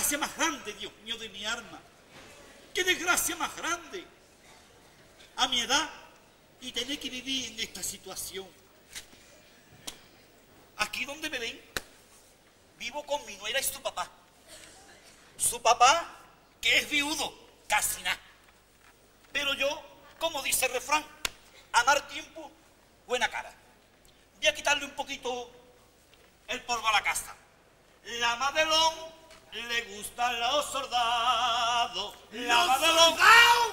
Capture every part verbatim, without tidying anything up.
desgracia más grande, Dios mío de mi alma. ¡Qué desgracia más grande! A mi edad y tener que vivir en esta situación. Aquí donde me ven, vivo con mi nuera y su papá. Su papá, que es viudo, casi nada. Pero yo, como dice el refrán, a mal tiempo, buena cara. Voy a quitarle un poquito el polvo a la casa. La Madelón le gustan los soldados. La ¡Los Madelón. soldados!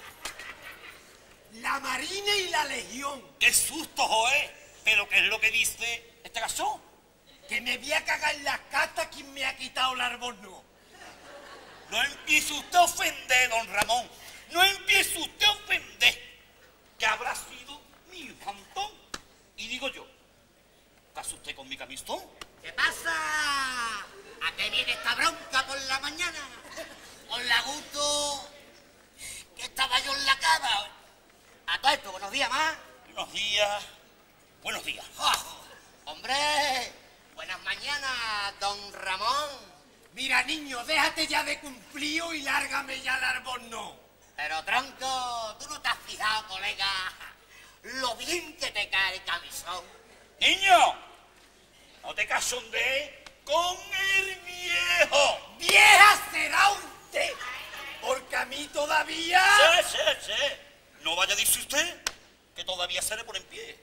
La Marina y la Legión. ¡Qué susto, Joé! ¿Pero qué es lo que dice este gasón? Que me voy a cagar en la cata quien me ha quitado el albornoz. No empiece usted a ofender, don Ramón. No empiece usted a ofender. Que habrá sido mi hijo Antón. Y digo yo, ¿casa usted con mi camistón? ¿Qué pasa? ¿A qué viene esta bronca por la mañana? Con la gusto que estaba yo en la cama. A todo esto, buenos días, más. Buenos días. Buenos días. ¡Oh! Hombre, buenas mañanas, don Ramón. Mira, niño, déjate ya de cumplido y lárgame ya el albornoz. Pero, tronco, ¿tú no te has fijado, colega, lo bien que te cae el camisón? Niño, no te casondees con el viejo. ¡Vieja será usted! Porque a mí todavía... Sí, sí, sí. No vaya a decir usted que todavía se le pone en pie.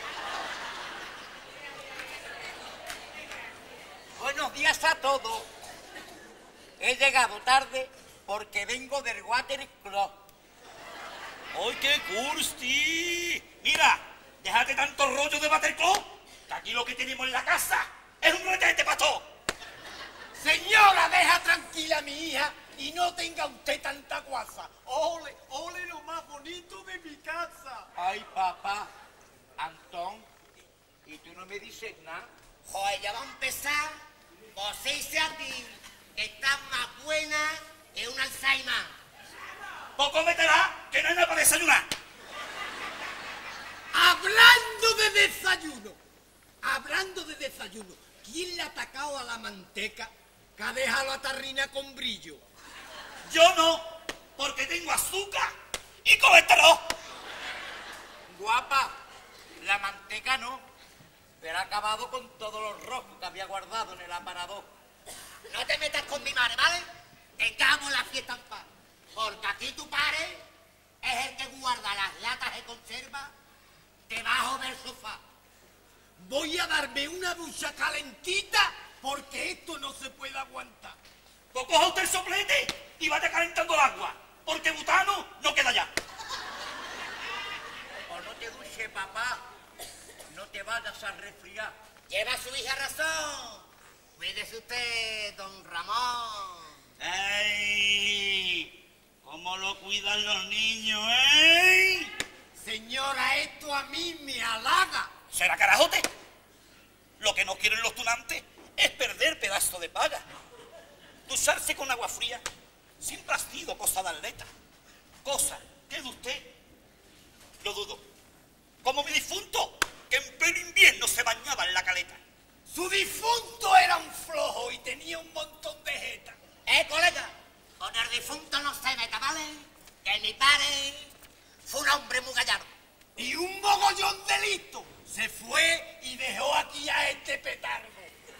Buenos días a todos. He llegado tarde porque vengo del Water Club. ¡Ay, qué cursi! Mira, déjate tanto rollo de Waterclub, que aquí lo que tenemos en la casa es un retete para todo. Señora, deja tranquila a mi hija y no tenga usted tanta guasa. Ole, ole lo más bonito de mi casa. Ay, papá, Antón, ¿y tú no me dices nada? Joder, ya va a empezar. Vos dice a ti que estás más buena que un Alzheimer. Poco meterá, que no hay nada para desayunar. Hablando de desayuno, hablando de desayuno, ¿quién le ha atacado a la manteca que ha dejado la tarrina con brillo? Yo no, porque tengo azúcar y colesterol. Guapa, la manteca no, pero ha acabado con todos los rojos que había guardado en el aparador. No te metas con mi madre, ¿vale? Tengamos la fiesta en paz. Porque aquí tu padre es el que guarda las latas de conserva debajo del sofá. Voy a darme una ducha calentita porque esto no se puede aguantar. Pues coja usted el soplete y vaya calentando el agua, porque butano no queda ya. O no te duches, papá, no te vayas a resfriar. Lleva a su hija razón. Cuídese usted, don Ramón. ¡Ey! ¿Cómo lo cuidan los niños, eh? Señora, esto a mí me halaga. ¿Será carajote? Lo que no quieren los tunantes es perder pedazo de paga. Ducharse con agua fría siempre ha sido cosa de atleta. Cosa que de usted lo dudo. Como mi difunto, que en pleno invierno se bañaba en la caleta. Su difunto era un flojo y tenía un montón de jeta. Eh, colega, con el difunto no se meta, ¿vale? Que mi padre fue un hombre muy gallardo. Y un mogollón de listo se fue y dejó aquí a este petardo.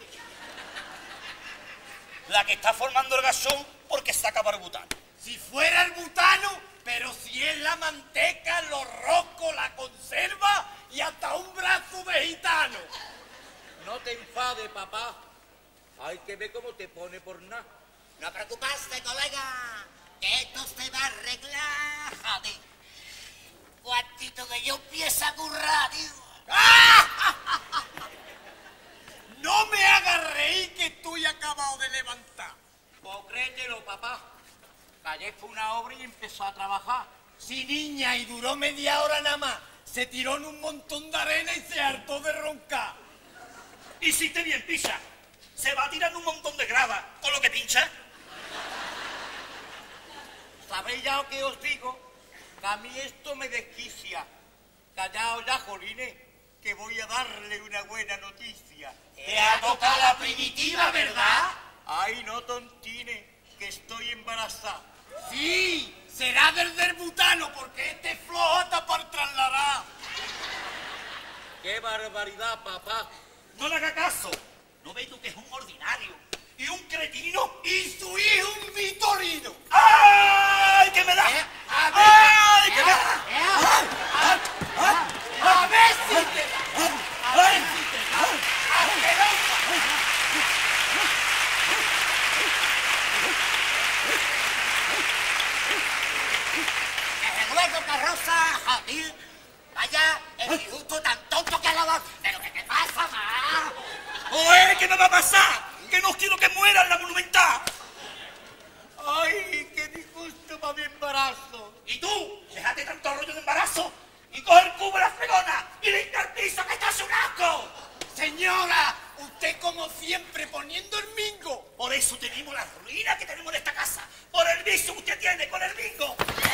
La que está formando el gasón porque saca barbutano. Si fuera el butano, pero si es la manteca, los roscos, la conserva y hasta un brazo de gitano. No te enfades, papá. Hay que ver cómo te pone por nada. No preocupaste, colega, que esto se va a arreglar. Joder. Cuantito que yo empiezo a currar, tío. No me hagas reír que estoy acabado de levantar. Pues créetelo, papá. Que ayer fue una obra y empezó a trabajar. Sí, niña, y duró media hora nada más. Se tiró en un montón de arena y se hartó de roncar. Hiciste bien, picha. Se va tirando un montón de grava con lo que pincha. ¿Sabéis ya lo que os digo? Que a mí esto me desquicia. Callaos ya, jolines, que voy a darle una buena noticia. Te ha tocado la primitiva, ¿verdad? Ay, no tontine, que estoy embarazada. Sí, será del derbutano, porque este es flojo hasta para trasladar. ¡Qué barbaridad, papá! No le haga caso. ¿No ves tú que es un ordinario y un cretino? Y su hijo un vitorino. ¡Ay, que me da! Eh, a ver, ¡Ay, que me eh, da! eh, ¡Ay, ay, ay! A ver si te da. A ver si te da. Asquerosa. Desde luego, Carroza, Javier, vaya, el disgusto tan tonto que ha dado. Pero ¿qué te pasa, ma? ¡Oye, qué me va a pasar! ¡Que no quiero que muera en la Monumental! ¡Ay, qué disgusto para mi embarazo! Y tú, déjate tanto rollo de embarazo y coge el cubo de la fregona y limpia el piso, que estás un asco. Señora, usted como siempre poniendo el mingo. Por eso tenemos la ruina que tenemos en esta casa. Por el vicio que usted tiene con el bingo.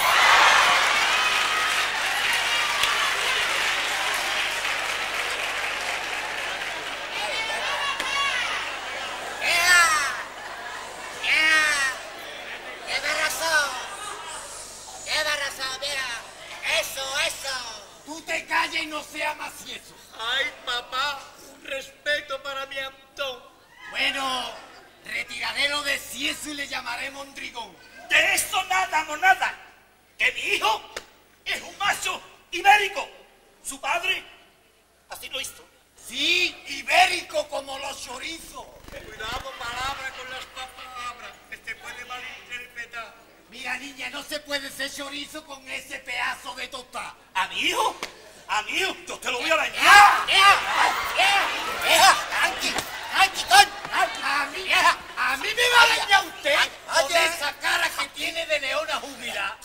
¡Ea! ¡Ea! ¡Lleva razón! ¡Lleva razón, mira! ¡Eso, eso! Tú te calles y no seas macieso. ¡Ay, papá! Un respeto para mi Antón. Bueno, retiradero de cieso y le llamaré Mondrigón. De eso nada, monada. Que mi hijo es un macho ibérico. Su padre así lo hizo. Sí, ibérico como los chorizos. Cuidado, palabra con las palabras, que se puede malinterpretar. Mira, niña, no se puede ser chorizo con ese pedazo de tostada. ¿A mi hijo? ¿A mi hijo? Yo te lo voy a dañar. ¡Ea! ¡Ea! ¡Ea! ¡Tranqui! ¡Tranqui, con! A mí, a mí me va a dañar usted Ay, con oye. esa cara que tiene de leona júbila.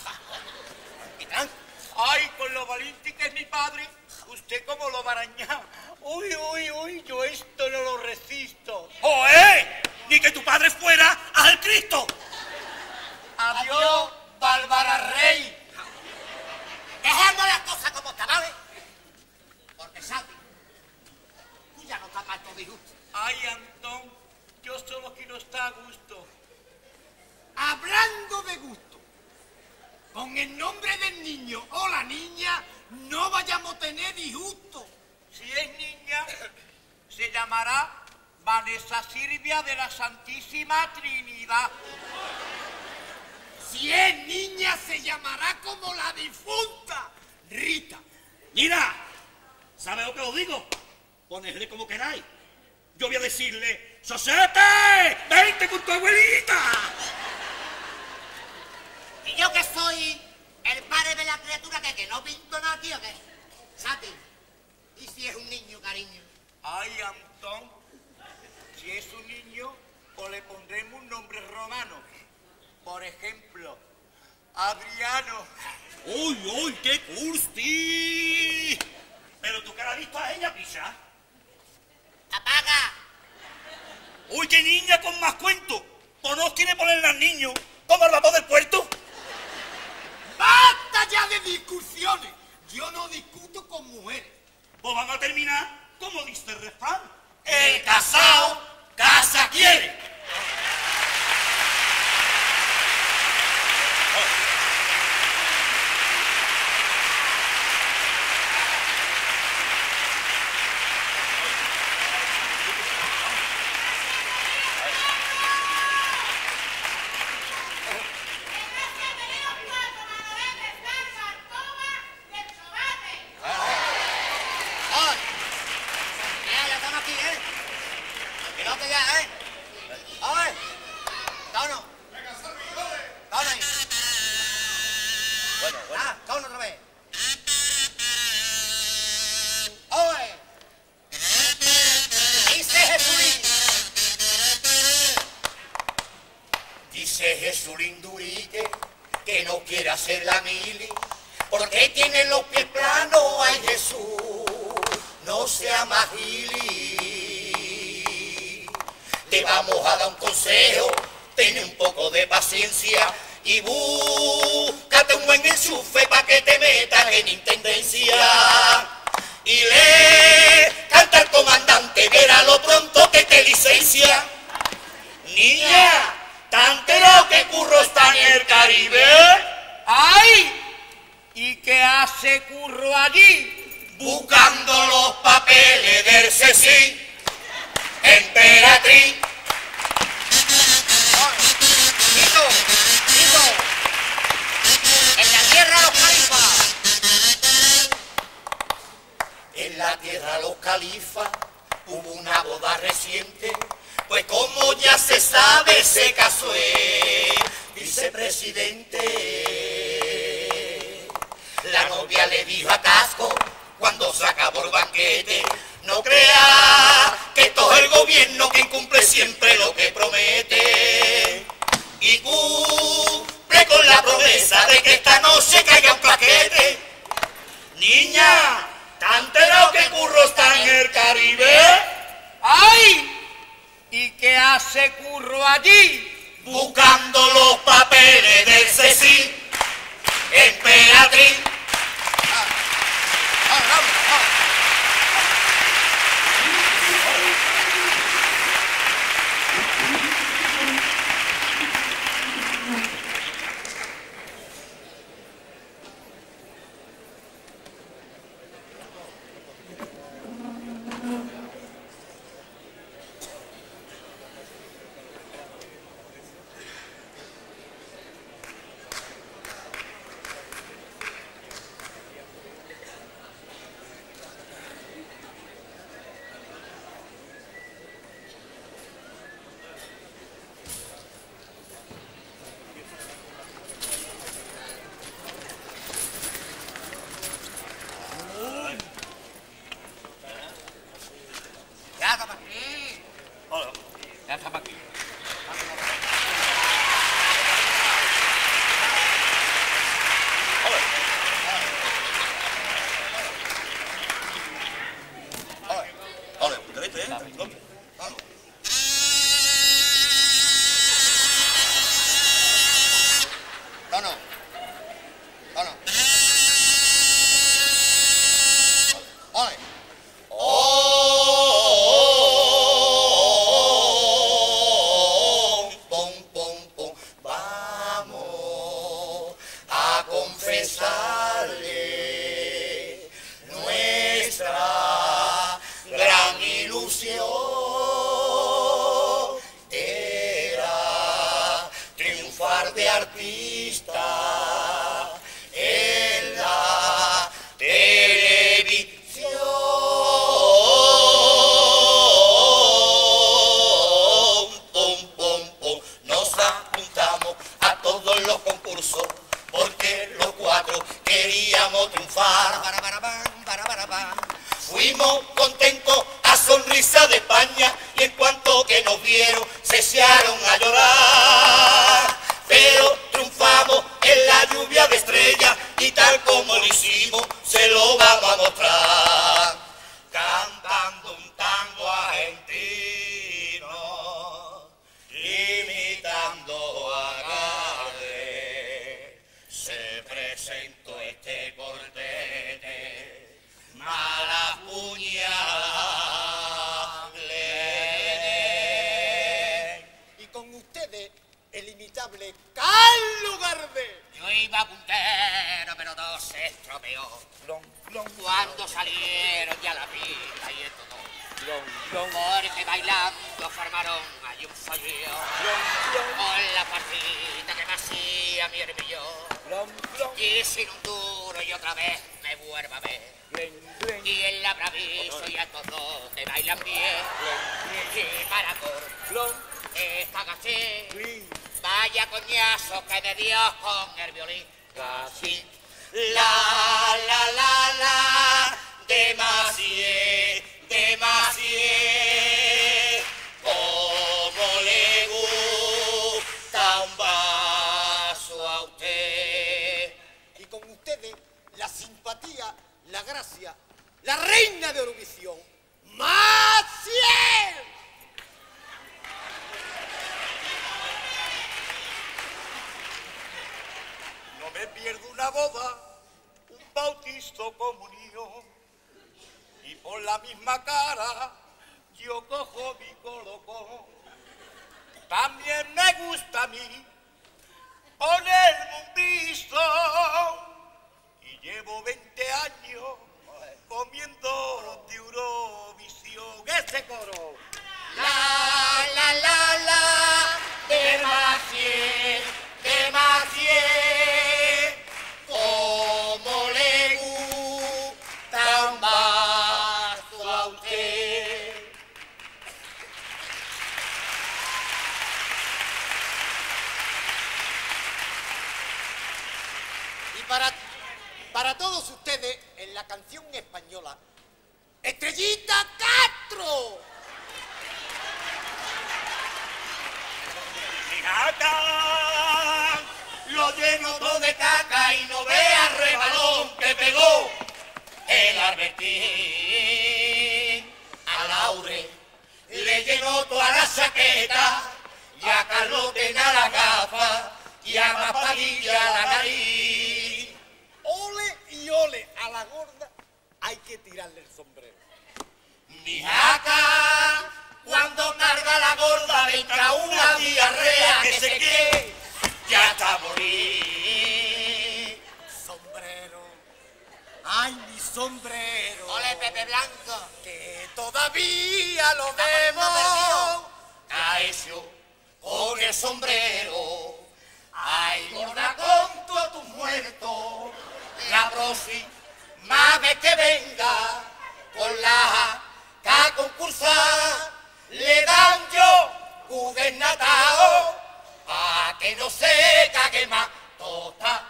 ¡Ay, con lo valiente que es mi padre! ¿Usted cómo lo va a arañar? ¡Uy, uy, uy! Yo esto no lo resisto. ¡Oye! Ni que tu padre fuera al Cristo. ¡Adiós, Bárbara Rey! Dejando las cosas como están, ¿vale? Porque, Santi, tú ya no estás para estos disgustos. ¡Ay, Antón! Yo solo quiero estar a gusto. Hablando de gusto, con el nombre del niño o la niña no vayamos a tener disgusto. Si es niña, se llamará Vanessa Silvia de la Santísima Trinidad. Si es niña se llamará como la difunta Rita. Mira, ¿sabes lo que os digo? Ponedle como queráis. Yo voy a decirle, ¡Sosete! ¡Vente con tu abuelita! Y yo que soy el padre de la criatura, que, que no pinto nada, tío, que... Santi, ¿y si es un niño, cariño? ¡Ay, Antón! Si es un niño, pues le pondremos un nombre romano. Por ejemplo, Adriano. ¡Uy, uy, qué cursi! ¿Pero tú qué la has visto a ella, picha? ¡Apaga! ¡Uy, qué niña con más cuento! ¿O no quiere ponerle al niño como el vapor del puerto? ¡Basta ya de discusiones! Yo no discuto con mujeres. Pues van a terminar como dice el refrán. El casao casa quiere. ¡Ay! Mira, ya estamos aquí, ¿eh? Que no te ya, ¿eh? ¡Ay! ¡Tono! ¡Tono ahí! Bueno, ¡Ah! ¡Tono otra vez! ¡Oye! Dice Jesulín. Dice Jesulín Durique que no quiere hacer la mili porque tiene los pies planos. Ay, Jesús, no sea más gili. Te vamos a dar un consejo, ten un poco de paciencia y búscate un buen enchufe para que te metas en intendencia. Y le canta al comandante, verá lo pronto que te licencia. Niña el Caribe. ¡Ay! ¿Y qué hace Curro allí? Buscando los papeles del Ceci, emperatriz. ¡Tito! ¡Tito! ¡En la tierra los califas! En la tierra los califas hubo una boda reciente, pues como ya se sabe se casó el vicepresidente. La novia le dijo a Casco cuando se acabó el banquete: no crea que todo el gobierno que incumple siempre lo que promete, y cumple con la promesa de que esta noche caiga un paquete. Niña, ¿te has enterado que Curro está en el Caribe? ¡Ay! ¿Y qué hace Curro allí? Buscando los papeles del Ceci, emperatriz. ¡Ya estamos aquí! Ya estamos aquí. Ole, ¿queréis, eh? No, no. No, no. Ole. Oh, pom, pom, pom. Vamos a confesarle nuestra gran ilusión. Era triunfar de artista en la televisión. Pum, pum, pum. Nos apuntamos a todos los concursos porque los cuatro queríamos triunfar. Para, para, pam, para, para, pam. Fuimos contentos a Sonrisa de España y en cuanto que nos vieron se echaron a llorar. Pero triunfamos en la lluvia de estrellas y tal como lo hicimos se lo vamos a mostrar. Cantando un tango argentino, imitando a Gardel, se presentó este cortete. Mala puñalada le Y con ustedes, el imitable Carlos Gardel. Yo iba puntero, pero todo se estropeó. Cuando salieron ya la pista y esto todo. Porque bailando formaron allí un follío. Con la partita que me hacía mi hermillón. Y sin un duro y otra vez me vuelvo a ver. Y en la braviso y a todos te bailan bien. Y para cor, esta gaché. Vaya coñazo que me dio con el violín. casi. La, la, la, la, demasié, demasié. Como le gusta un vaso a usted. Y con ustedes, la simpatía, la gracia, la reina de Eurovisión, Maciel. No me pierdo una boda, un bautizo, comunión, y por la misma cara yo cojo mi colocón. También me gusta a mí ponerme un viso. Y llevo veinte años comiendo de Eurovisión. Ese coro. La, la, la, la, demasié, demasié, como le gusta un vaso a usted. Y para, para todos ustedes, en la canción española, Estrellita Castro. Caca, lo lleno todo de caca y no vea el rebalón que pegó el Albertín. A Laure le llenó toda la chaqueta y a Carlote a la gafa y a Mapadilla la nariz. Ole y ole, a la gorda hay que tirarle el sombrero. Mi jaca, cuando carga la gorda le entra una diarrea que se cree ya está morir. Sombrero, ay mi sombrero. Ole, Pepe Blanco. Que todavía lo vemos. Caecio con el sombrero. Ay, gorda, con todos tus muertos. La próxima vez que venga con la ca concursar, le dan yo gubernatao pa' que no se cague más tota.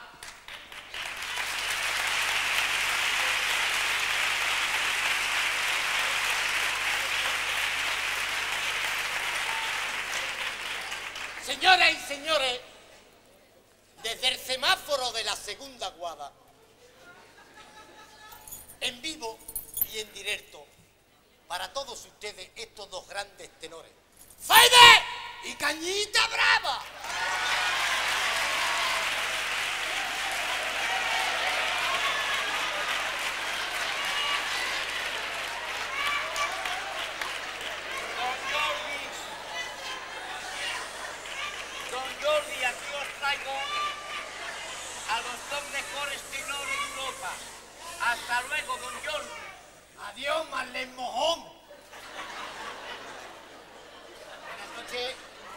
Señoras y señores, desde el semáforo de la segunda guada, en vivo y en directo, para todos ustedes, estos dos grandes tenores, Fede y Cañita Brava. Don Jordi, Don Jordi, aquí os traigo a los dos mejores tenores de Europa. Hasta luego, Don Jordi. Adiós, Marlene Mojón. Buenas noches.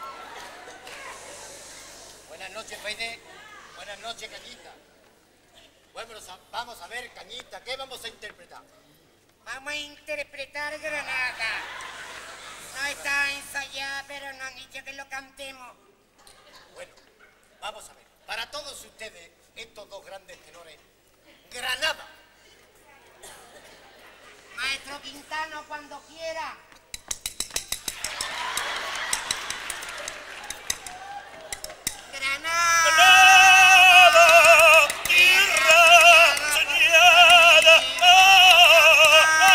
Buenas noches, Fede. Buenas noches, Cañita. Bueno, vamos a ver, Cañita, ¿qué vamos a interpretar? Vamos a interpretar Granada. No está ensayada, pero nos han dicho que lo cantemos. Bueno, vamos a ver. Para todos ustedes, estos dos grandes tenores, Granada. Maestro Quintano, cuando quiera. Granada. Granada, tierra soñada, ah, ah,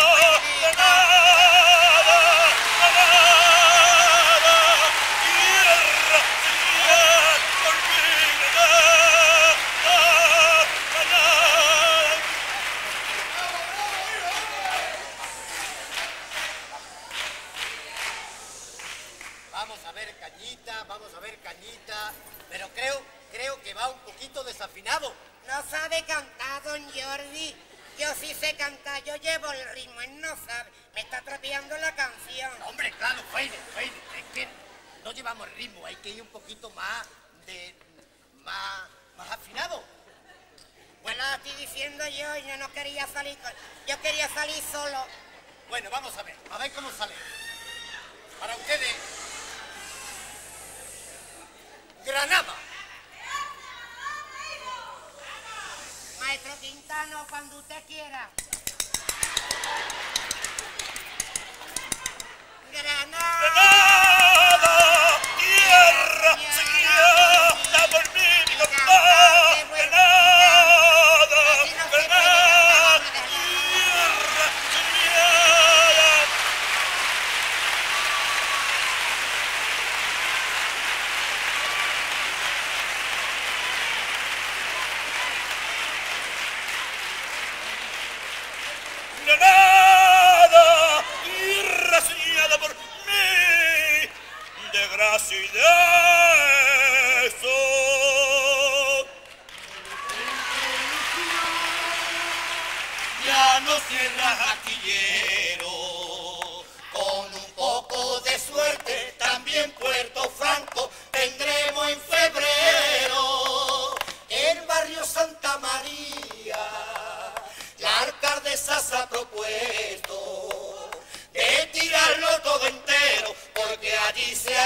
Granada, Granada, tierra soñada, por mi Granada, Granada. Vamos a ver, Cañita, vamos a ver, Cañita, pero creo, creo que va un poquito desafinado. No sabe cantar, don Jordi. Yo sí sé cantar, yo llevo el ritmo, él no sabe. Me está tropeando la canción. Hombre, claro, Feide, Feide, es que no llevamos el ritmo, hay que ir un poquito más de... más... más afinado. Bueno, lo estoy diciendo yo y yo no quería salir con... Yo quería salir solo. Bueno, vamos a ver, a ver cómo sale. Para ustedes, Granada. Maestro Quintano, cuando usted quiera. Granada. Granada, tierra soñada, por mi Granada, Granada, Granada, tierra soñada. Granada, tierra soñada por mí, de gracia y de sol. aquí se